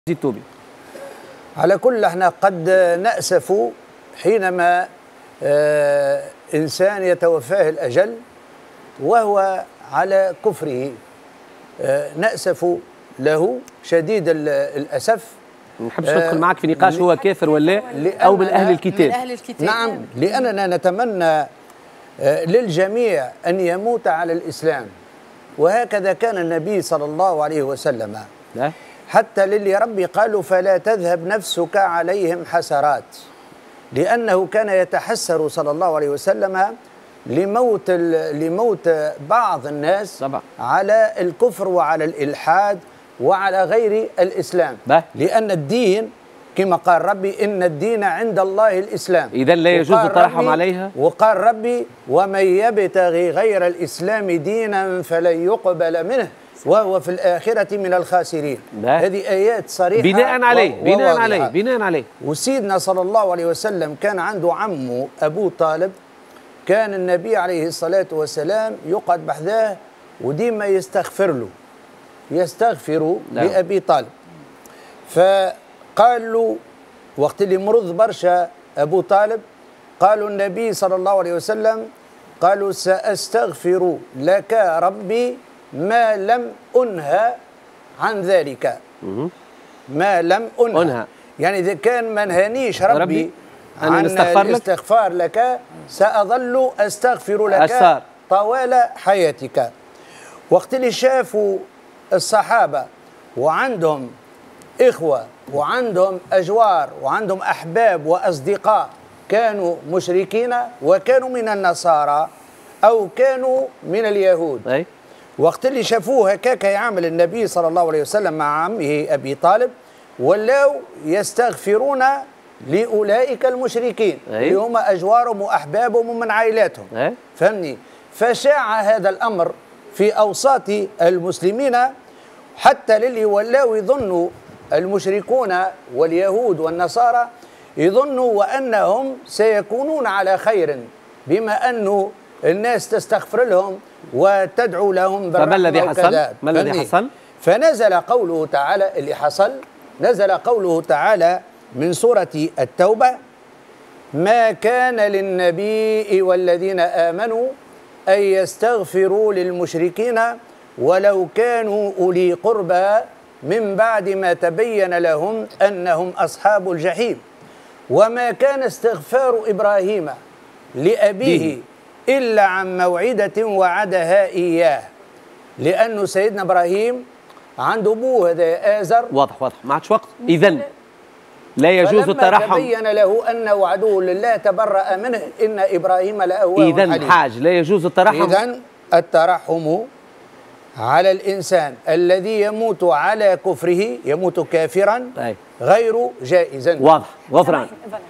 توبي. على كل احنا قد نأسف حينما إنسان يتوفاه الأجل وهو على كفره، نأسف له شديد الأسف. ما نحبش ندخل معك في نقاش هو كافر ولا أو من أهل الكتاب. من أهل الكتاب. نعم، لأننا نتمنى للجميع أن يموت على الإسلام، وهكذا كان النبي صلى الله عليه وسلم. لا. حتى للي ربي قالوا فلا تذهب نفسك عليهم حسرات، لأنه كان يتحسر صلى الله عليه وسلم لموت بعض الناس طبعا على الكفر وعلى الإلحاد وعلى غير الإسلام. لأن الدين كما قال ربي إن الدين عند الله الإسلام، إذن لا يجوز الترحم عليها. وقال ربي ومن يبتغي غير الإسلام دينا فلن يقبل منه وهو في الآخرة من الخاسرين. هذه آيات صريحة بناء عليه. وسيدنا صلى الله عليه وسلم كان عنده عمه أبو طالب، كان النبي عليه الصلاة والسلام يقعد بحذاه وديما يستغفر لأبي طالب. فقال له وقت اللي مرض برشا أبو طالب، قالوا النبي صلى الله عليه وسلم قالوا سأستغفر لك ربي ما لم أنهى عن ذلك. ما لم أنهى يعني إذا كان ما نهانيش ربي عن الاستغفار لك سأظل أستغفر لك طوال حياتك. وقت اللي شافوا الصحابة وعندهم إخوة وعندهم أجوار وعندهم أحباب وأصدقاء كانوا مشركين وكانوا من النصارى أو كانوا من اليهود، وقت اللي شافوه هكاك يعمل النبي صلى الله عليه وسلم مع عمه أبي طالب ولاو يستغفرون لأولئك المشركين اللي هم أجوارهم وأحبابهم ومن عائلاتهم. فهمني؟ فشاع هذا الأمر في أوساط المسلمين حتى للي ولاو يظنوا المشركون واليهود والنصارى يظنوا وأنهم سيكونون على خير بما أنه الناس تستغفر لهم وتدعو لهم بالرحمة. فما الذي حصل؟ ما الذي حصل؟ فنزل قوله تعالى اللي حصل، نزل قوله تعالى من سورة التوبة: ما كان للنبي والذين آمنوا أن يستغفروا للمشركين ولو كانوا أولي قربى من بعد ما تبين لهم أنهم أصحاب الجحيم وما كان استغفار إبراهيم لأبيه إلا عن موعدة وعدها إياه، لأنه سيدنا إبراهيم عنده أبوه هذا آزر. واضح ما عادش وقت. إذن لا يجوز الترحم. تبين له أنه عدو لله تبرأ منه إن إبراهيم لأواه حليم. إذن حاج لا يجوز الترحم. إذن الترحم على الإنسان الذي يموت على كفره، يموت كافرا، غير جائز. واضح. غفران.